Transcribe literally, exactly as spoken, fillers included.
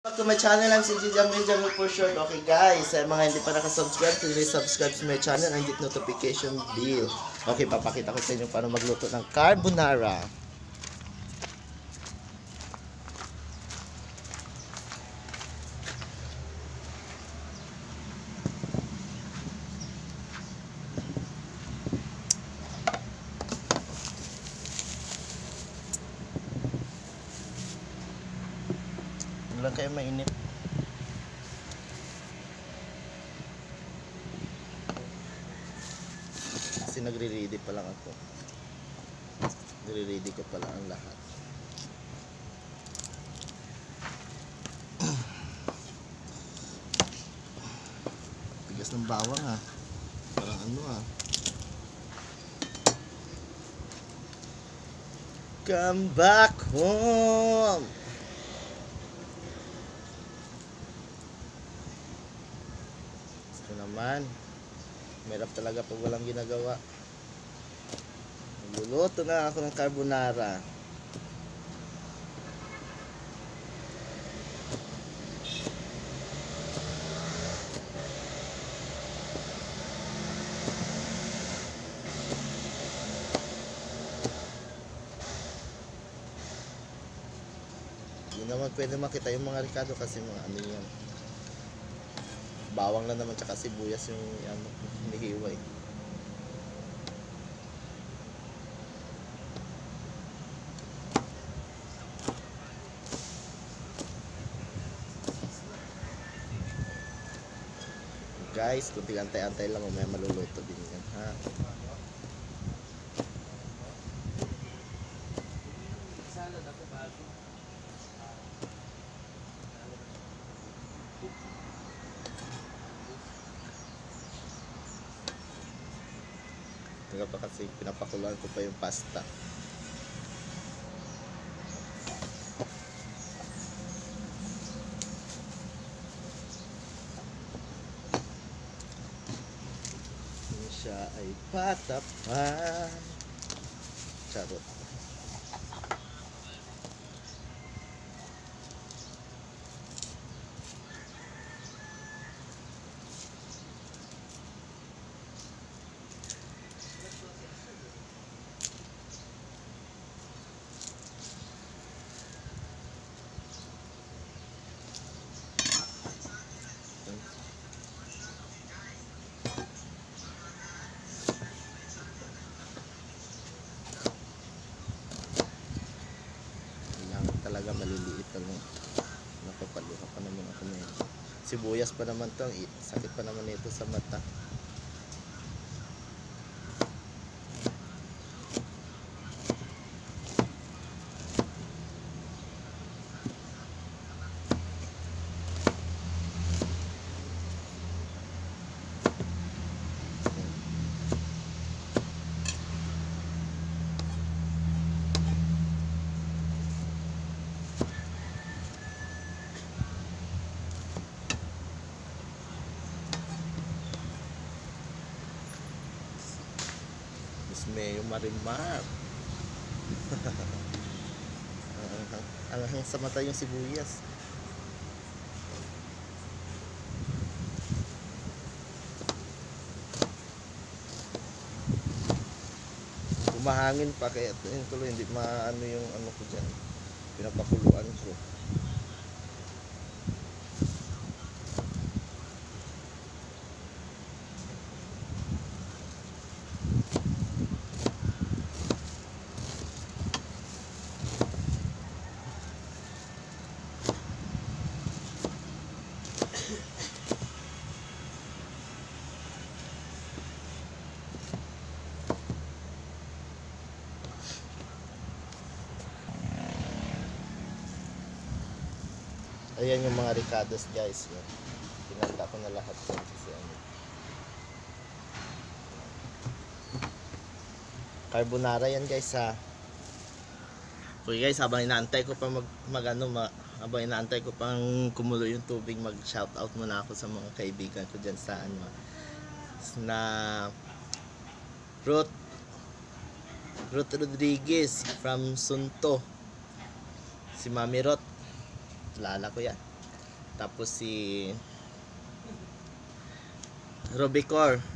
Back to my channel, I'm si Jamil Jamil for short. Okay guys, sa mga hindi pa nakasubscribe, please subscribe to my channel and hit notification bell. Okay, papakita ko sa inyo paano magluto ng carbonara. Huwag lang kayo mainit. Kasi nagre-ready pa lang ako. Nagre-ready ko pa lang ang lahat. Tigas ng bawang ha. Parang ano ha. Come back home! Gusto naman. Merap talaga pag walang ginagawa. Nagluluto na ako ng carbonara. Hindi naman pwede makita yung mga ricado kasi mga ano yan. Bawang lang naman tsaka sibuyas yung ano, hinihiway. Guys, kunting antay-antay lang, mamaya maluluto din yan ha. Tingnan pa kasi pinapakuluan ko pa yung pasta. Siya ay patapan. Charot. Talaga maliliit lang. Napapaluha pa naman ako nito. Sibuyas pa naman to, sakit pa naman ito sa mata. Mayo Marimar. Ang hang sa mata yung sibuyas. Kumahangin pa kaya yung tuloy hindi maano yung ano ko dyan. Pinapakuluan ko. Ayan yung mga ricados guys. Pinanda ko na lahat yan kasi ano. Carbonara yan guys ha. Okay guys, habang inaantay ko pa mag, mag ano, ma, habang inaantay ko pang kumulo yung tubig, mag shout out muna ako sa mga kaibigan ko dyan sa ano. Na Ruth Ruth Rodriguez from Sunto. Si Mami Ruth. Lala ko yan. Tapos si Robicor.